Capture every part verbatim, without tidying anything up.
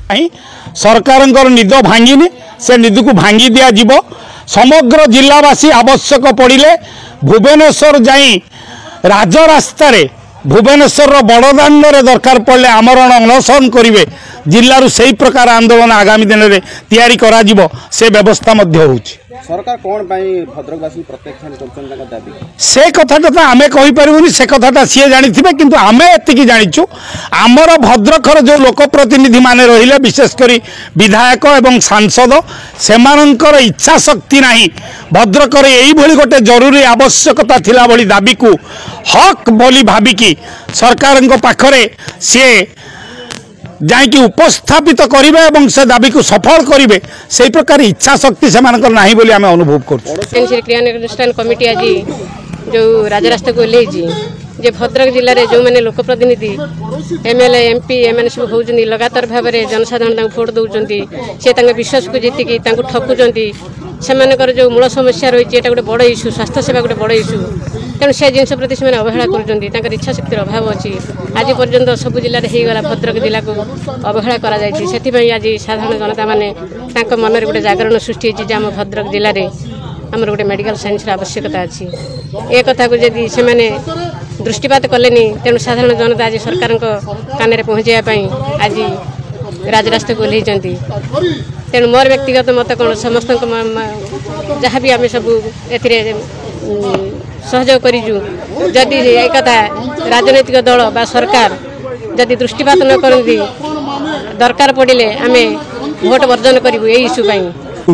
सरकार निद भांगिनी से निद को भांगी दिया जीवो। समग्र जिलावासी आवश्यक पड़े भुवनेश्वर जाई राजरास्तार भुवनेश्वर बड़दाण्ड दरकार पड़े आमरण अनशन करेंगे। जिलू से प्रकार आंदोलन आगामी दिन में तैयारी करा जीवो से व्यवस्था सरकार कौन भद्रकवासी प्रत्याख्यान दाबी से कथाटा तो आम कहीपरूनी से कथाटा सी जानी किंतु आम एति जाचु आमर भद्रकर जो लोकप्रतिनिधि माने रहिले विशेषकर विधायक एवं सांसद सेमानंकर इच्छा शक्ति नहीं भद्रकर यही गोटे जरूरी आवश्यकता थिला भली दाबी को हक बोली भाविकी सरकार पाखरे सी जाकि उपस्थापित करेंगे और से दाबी को सफल करेंगे से प्रकार इच्छा शक्ति से नहीं बोली आम अनुभव कर क्रियानुष्ठान कमिटी आज जो राजरास्ता को ले जे भद्रक जिले में जो मैंने लोकप्रतिनिधि एमएलए एमपी एम सब होती लगातार भाव में जनसाधारण भोट दौरान सी विश्वास को जीतिकी ठकुंट से जो मूल समस्या रही है गोटे बड़ इश्यू स्वास्थ्य सेवा गोटे बड़ इश्यू तेणु से जिन प्रति से अवहेला कर इच्छा शक्तिर अभाव अच्छी आज पर्यंत सब जिले में होगला भद्रक जिला को अवहेला कर आज साधारण जनता मैंने मन में गोटे जागरण सृष्टि होती आम भद्रक जिले में आमर गोटे मेडिकल साइंस आवश्यकता अच्छी ए कथा को जदि से दृष्टिपात कले तेणु साधारण जनता आज सरकार कान पहुँचापी आज राजरास्ता को ओह्लैंती तेणु मोर व्यक्तिगत मत कौन समस्त जहाँ भी आम सब ए सहयोग करूँ जदि एक कथा राजनैतिक दल बा सरकार जदि दृष्टिपात न करती दरकार पड़े आम भोट वर्जन करूँ ये इश्यू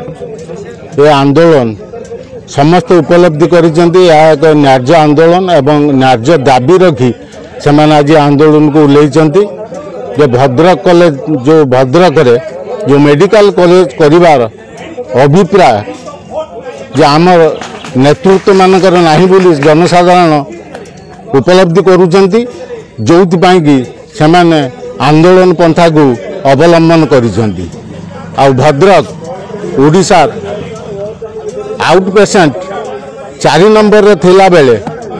ये आंदोलन समस्त उपलब्धि करिसेंती एक न्याय्य आंदोलन एवं न्याय्य दाबी रखी से आज आंदोलन को ओह्लैंती जे भद्रक कॉलेज जो भद्रक रे जो मेडिकल कॉलेज करिवार अभिप्राय जे आमर नेतृत्व मानकर नाही बोली जनसाधारण उपलब्धि करुचंती जोथिपाई कि सेमाने आंदोलन पंथा को अवलंबन करिसंती आ भद्रक ओडिशा आउट पेसेंट चार नंबर रे थिला बेले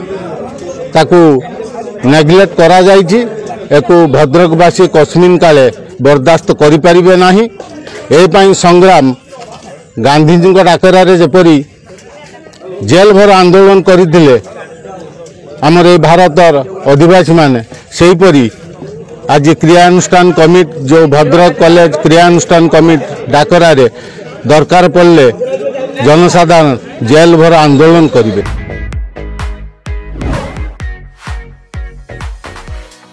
ताकू नेग्लेक्ट करा जाइछि एको भद्रकवासी कस्मिन काले बर्दाश्त करि परिबे नाही। ए पई संग्राम गांधीजी डाकरा जेपरी जेल भर आंदोलन करथिले आमर ए भारतर आदिवासी माने सेहीपरी आज क्रियानुष्ठान कमिटी जो भद्रक कॉलेज क्रियानुष्ठान कमिटी डाकरा दरकार पड़े जनसाधारण जेल भर आंदोलन करेंगे।